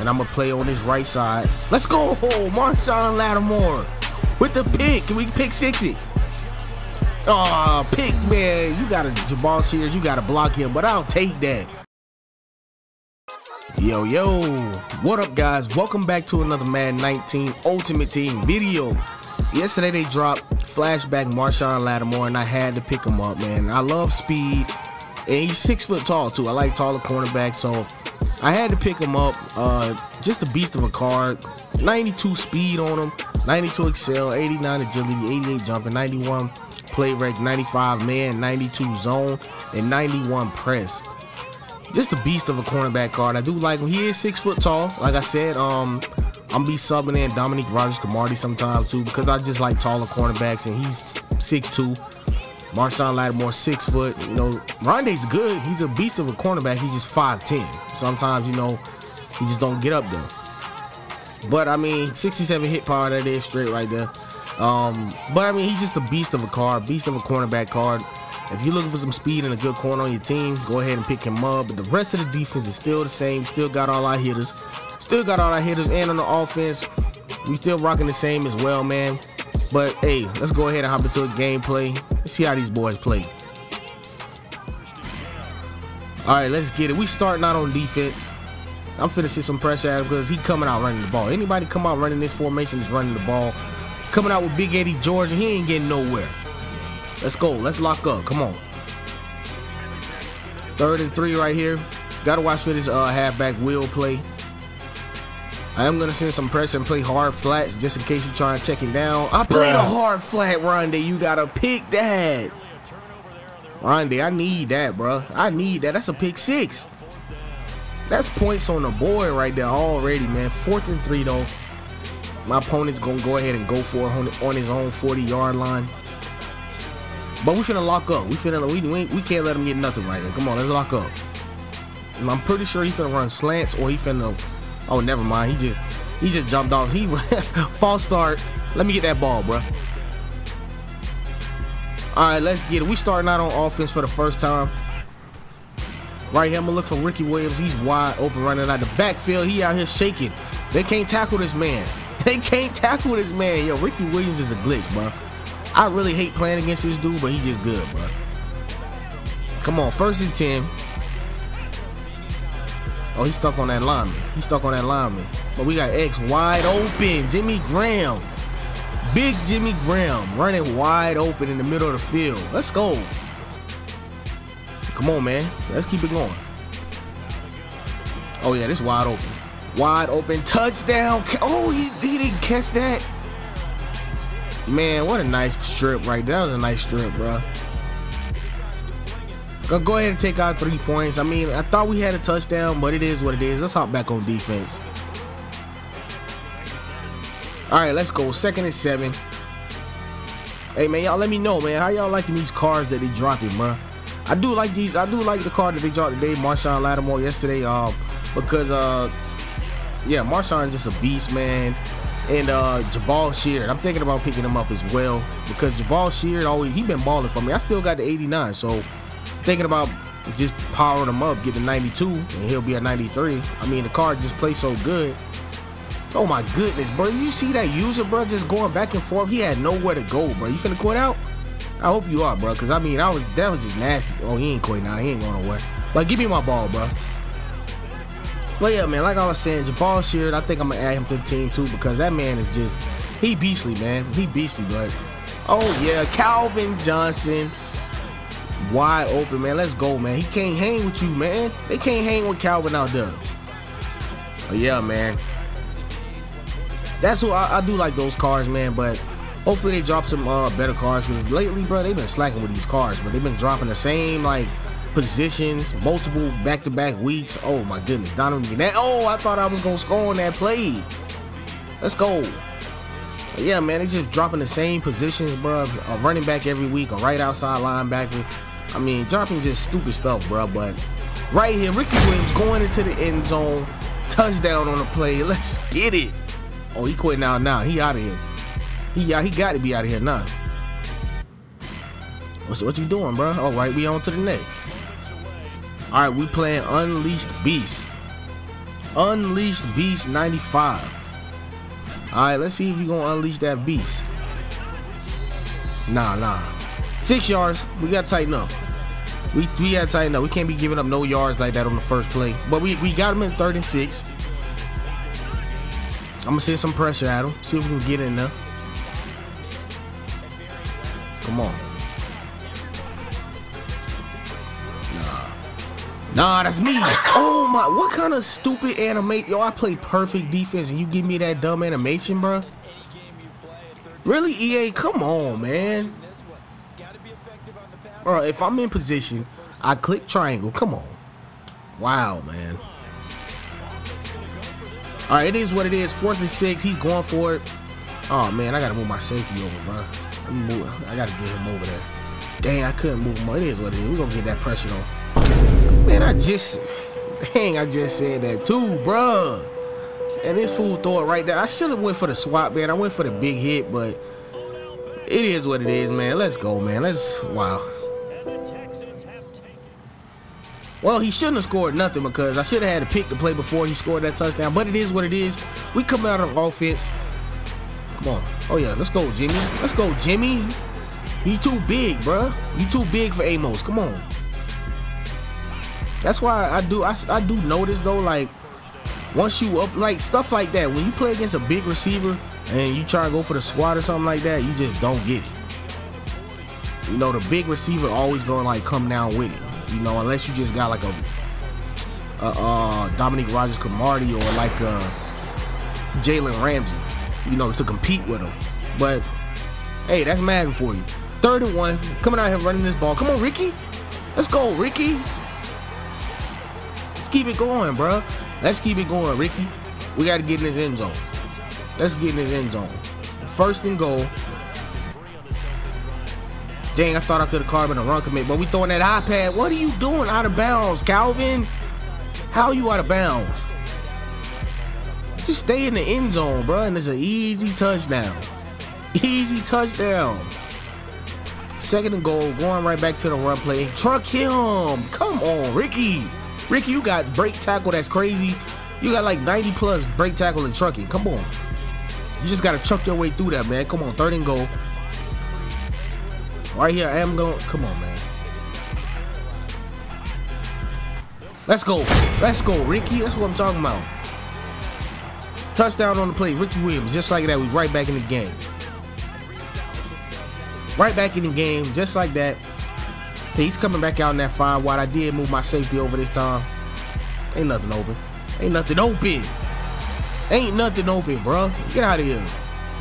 and I'm gonna play on this right side. Let's go, Marshon Lattimore with the pick. Can we pick 60? Oh, pick, man. You got a Jabaal Shears. You got to block him, but I'll take that. Yo, what up, guys? Welcome back to another Madden 19 Ultimate Team video. Yesterday they dropped flashback Marshon Lattimore, and I had to pick him up, man. I love speed, and he's 6 foot tall too. I like taller cornerbacks, so I had to pick him up. Just a beast of a card. 92 speed on him, 92 excel, 89 agility, 88 jumping, 91 play rate, 95 man, 92 zone, and 91 press. Just a beast of a cornerback card. I do like him. He is 6 foot tall. Like I said, I'm be subbing in Dominique Rodgers-Cromartie sometimes too, because I just like taller cornerbacks, and he's 6'2". Marshon Lattimore 6 foot. You know, Rondé's good. He's a beast of a cornerback. He's just 5'10". Sometimes, you know, he just don't get up there. But I mean, 67 hit power, that is straight right there. But I mean, he's just a beast of a card, beast of a cornerback card. If you're looking for some speed and a good corner on your team, go ahead and pick him up. But the rest of the defense is still the same. Still got all our hitters. And on the offense, we still rocking the same as well, man. But hey, let's go ahead and hop into a gameplay. Let's see how these boys play. All right, let's get it. We starting out on defense. I'm finna sit some pressure at him because he coming out running the ball. Anybody come out running this formation is running the ball. Coming out with Big Eddie George, and he ain't getting nowhere. Let's go. Let's lock up. Come on. 3rd and 3 right here. Gotta watch for this halfback wheel play. I am gonna send some pressure and play hard flats just in case you try and check him down. I played a hard flat, Rondé. You gotta pick that. Rondé, I need that, bro. I need that. That's a pick 6. That's points on the board right there already, man. 4th and 3 though. My opponent's gonna go ahead and go for it on his own 40-yard line. But we finna lock up. We can't let him get nothing right here. Come on, let's lock up. And I'm pretty sure he finna run slants, or he finna. Oh, never mind. He just jumped off. He false start. Let me get that ball, bro. All right, let's get it. We starting out on offense for the first time. Right here, I'm gonna look for Ricky Williams. He's wide open running out the backfield. He out here shaking. They can't tackle this man. They can't tackle this man. Yo, Ricky Williams is a glitch, bro. I really hate playing against this dude, but he's just good, bro. Come on, 1st and 10. Oh, he's stuck on that lineman. But we got X wide open. Jimmy Graham. Big Jimmy Graham running wide open in the middle of the field. Let's go. Come on, man. Let's keep it going. Oh, yeah, this wide open. Wide open. Touchdown. Oh, he didn't catch that. Man, what a nice strip right there. That was a nice strip, bro. Go ahead and take out 3 points. I mean, I thought we had a touchdown, but it is what it is. Let's hop back on defense. All right, let's go. 2nd and 7. Hey, man, y'all let me know, man. How y'all liking these cards that they dropping, bro? I do like these. I do like the card that they dropped today, Marshon Lattimore yesterday. Because yeah, Marshon is just a beast, man. And Jabaal Sheard, I'm thinking about picking him up as well, because Jabaal Sheard he been balling for me. I still got the 89, so thinking about just powering him up, get the 92, and he'll be at 93. I mean, the card just plays so good. Oh my goodness, bro! Did you see that user, bro, just going back and forth? He had nowhere to go, bro. You finna quit out? I hope you are, bro, because I mean, that was just nasty. Oh, he ain't quitting now. He ain't going nowhere. Like, give me my ball, bro. But yeah, man, like I was saying, Jabaal Sheard, I think I'm gonna add him to the team too, because that man is just, he beastly, man. He beastly, but oh yeah, Calvin Johnson, wide open, man. Let's go, man. He can't hang with you, man. They can't hang with Calvin out there. Oh yeah, man. That's who I do like those cards, man. But hopefully they drop some better cards, because lately, bro, they've been slacking with these cards, but they've been dropping the same like positions, multiple back-to-back weeks. Oh my goodness, Donovan McNabb. Oh, I thought I was gonna score on that play. Let's go. But yeah, man, they just dropping the same positions, bro. A running back every week, a right outside linebacker. I mean, dropping just stupid stuff, bro. But right here, Ricky Williams going into the end zone, touchdown on the play. Let's get it. Oh, he quit now. He out of here. He got to be out of here now. What you doing, bro? All right, we on to the next. All right, we playing Unleashed Beast. Unleashed Beast 95. Alright, let's see if you gonna unleash that beast. Nah. 6 yards. We gotta tighten up. We gotta tighten up. We can't be giving up no yards like that on the first play. But we got him in 3rd and 6. I'm gonna send some pressure at him. See if we can get in there. Come on. Nah, that's me. Oh my, what kind of stupid animate? Yo, I play perfect defense and you give me that dumb animation, bro? Really, EA? Come on, man. Bro, if I'm in position, I click triangle. Come on. Wow, man. All right, it is what it is. 4th and 6. He's going for it. Oh, man, I got to move my safety over, bro. I got to get him over there. Dang, I couldn't move him. It is what it is. We're going to get that pressure on. Man, I just said that too, bruh. And this fool throw it right there. I should have went for the swap, man. I went for the big hit, but it is what it is, man. Let's go, man. Wow. Well, he shouldn't have scored nothing because I should have had to pick the play before he scored that touchdown. But it is what it is. We come out of offense. Come on. Oh, yeah. Let's go, Jimmy. Let's go, Jimmy. You too big, bruh. You too big for Amos. Come on. That's why I do notice though, like once you up, like stuff like that, when you play against a big receiver and you try to go for the squat or something like that, you just don't get it. You know, the big receiver always gonna like come down with it. You know, unless you just got like a Dominique Rodgers-Cromartie or like Jalen Ramsey, you know, to compete with him. But hey, that's Madden for you. 3rd and 1, coming out here running this ball. Come on, Ricky. Let's go, Ricky. Keep it going, bro. Let's keep it going, Ricky. We got to get in this end zone. Let's get in this end zone. 1st and goal. Dang, I thought I could have carved in a run commit, but we throwing that iPad. What are you doing out of bounds, Calvin? How are you out of bounds? Just stay in the end zone, bro, and it's an easy touchdown. Easy touchdown. 2nd and goal, going right back to the run play. Truck him. Come on, Ricky. Ricky, you got break tackle that's crazy. You got like 90 plus break tackle and trucking. Come on. You just got to chuck your way through that, man. Come on, 3rd and goal. Right here, I am going. Come on, man. Let's go. Let's go, Ricky. That's what I'm talking about. Touchdown on the play. Ricky Williams. Just like that, we right back in the game. Right back in the game, just like that. He's coming back out in that 5 wide. I did move my safety over this time. Ain't nothing open. Ain't nothing open. Ain't nothing open, bro. Get out of here.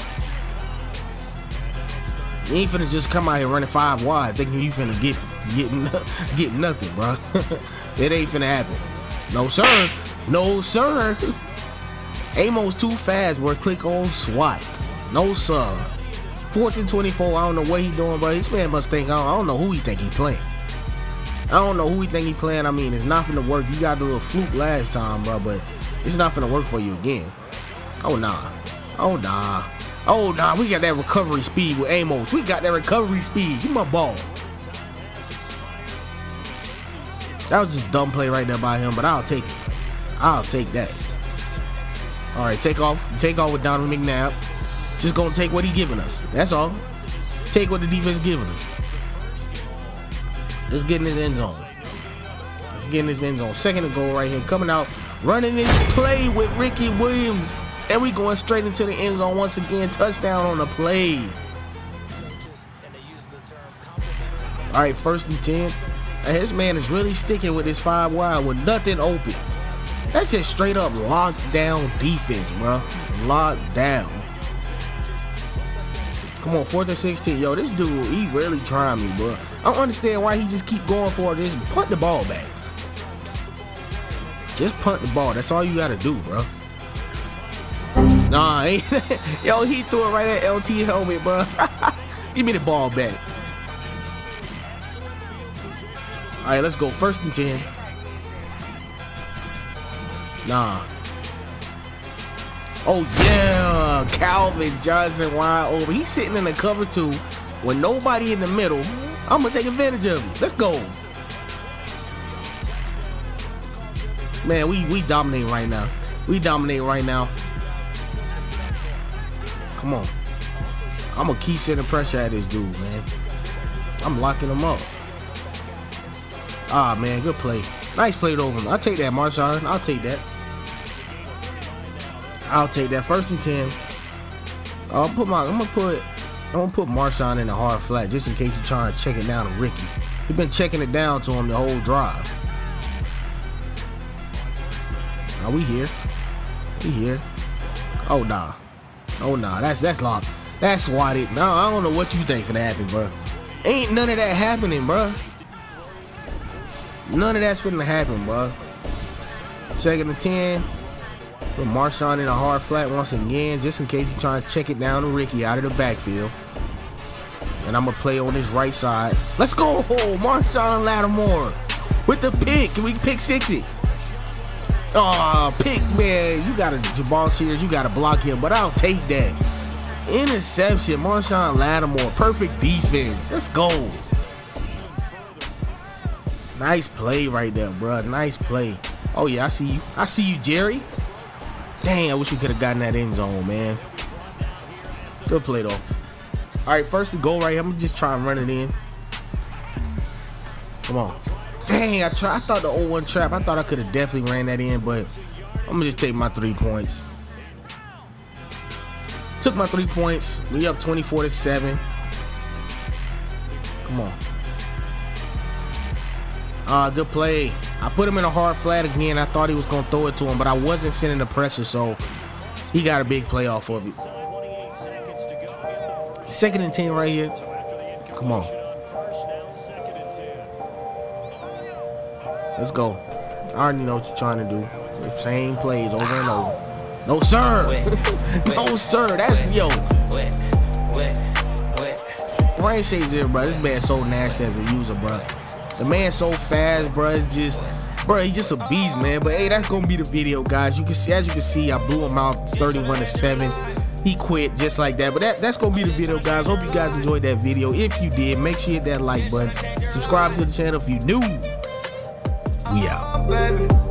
You ain't finna just come out here running 5 wide thinking you finna get nothing, bro. It ain't finna happen. No, sir. No, sir. Amos too fast, bro. Click on SWAT. No, sir. 4th and 24. I don't know what he doing, bro. This man must think, I don't know who he think he playing. I don't know who he think he playing. I mean, it's not finna work. You got a little fluke last time, bro, but it's not finna work for you again. Oh, nah. Oh, nah. Oh, nah. We got that recovery speed with Amos. We got that recovery speed. Give me my ball. That was just a dumb play right there by him, but I'll take it. I'll take that. All right, take off. Take off with Donovan McNabb. Just gonna take what he giving us. That's all. Take what the defense giving us. Let's get in this end zone. Let's get in this end zone. 2nd and goal right here. Coming out, running this play with Ricky Williams. And we going straight into the end zone once again. Touchdown on the play. All right, 1st and 10. And his man is really sticking with this 5 wide with nothing open. That's just straight up lockdown defense, bro. Locked down. Come on, 4th and 16. Yo, this dude, he really trying me, bro. I don't understand why he just keep going for this. Punt the ball back. Just punt the ball. That's all you gotta do, bro. Nah, ain't yo, he threw it right at LT helmet, bro. Give me the ball back. All right, let's go. 1st and 10. Nah. Oh, yeah. Calvin Johnson wide open. He's sitting in the cover 2 with nobody in the middle. I'm going to take advantage of it. Let's go. Man, we dominate right now. We dominate right now. Come on. I'm gonna keep sending pressure at this dude, man. I'm locking him up. Ah, man, good play. Nice play over him. I'll take that, Marshawn. I'll take that. I'll take that. 1st and 10. I'm gonna put Marshawn in the hard flat just in case you're trying to check it down to Ricky. He's been checking it down to him the whole drive. Now we here. We here. Oh nah. Oh nah. That's locked. That's swatted. No, I don't know what you think finna happen, bro. Ain't none of that happening, bro. None of that's finna happen, bro. 2nd and 10. Put Marshawn in a hard flat once again, just in case he's trying to check it down to Ricky out of the backfield. And I'm gonna play on this right side. Let's go, Marshawn Lattimore with the pick. Can we pick 6 it? Oh, pick, man. You gotta, Jabal Shears, you gotta block him, but I'll take that. Interception, Marshawn Lattimore. Perfect defense. Let's go. Nice play right there, bro. Nice play. Oh yeah, I see you. I see you, Jerry. Dang, I wish we could have gotten that end zone, man. Good play though. All right, 1st and goal right here. I'm gonna just try and run it in. Come on. Dang, I thought the 0-1 trap. I thought I could have definitely ran that in, but I'm gonna just take my 3 points. Took my 3 points. We up 24-7. Come on. Good play. I put him in a hard flat again. I thought he was gonna throw it to him, but I wasn't sending the pressure, so he got a big play off of it. 2nd and 10 right here. Come on. Let's go. I already know what you're trying to do. The same plays over and over. No, sir. No, sir. That's, yo. Brain shakes here, bro. This man's so nasty as a user, bro. The man's so fast, bro. It's just, bro, he's just a beast, man. But hey, that's gonna be the video, guys. You can see, as you can see, I blew him out 31-7. He quit just like that. But that's gonna be the video, guys. Hope you guys enjoyed that video. If you did, make sure you hit that like button. Subscribe to the channel if you new. We out. Baby.